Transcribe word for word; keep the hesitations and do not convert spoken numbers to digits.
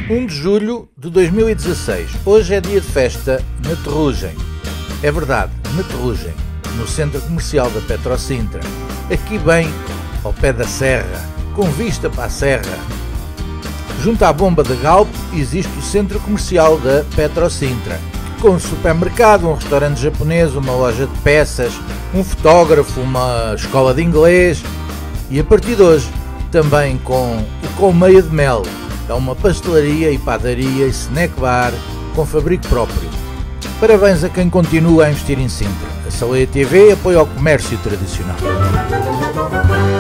um de julho de dois mil e dezasseis. Hoje é dia de festa na Terrugem. É verdade, na Terrugem, no centro comercial da Petrosintra. Aqui bem ao pé da serra, com vista para a serra. Junto à bomba da Galp existe o centro comercial da Petrosintra, com um supermercado, um restaurante japonês, uma loja de peças, um fotógrafo, uma escola de inglês e a partir de hoje também com o Colmeia de Mel. É uma pastelaria e padaria e snack bar com fabrico próprio. Parabéns a quem continua a investir em Sintra. A Saleia T V apoia o comércio tradicional.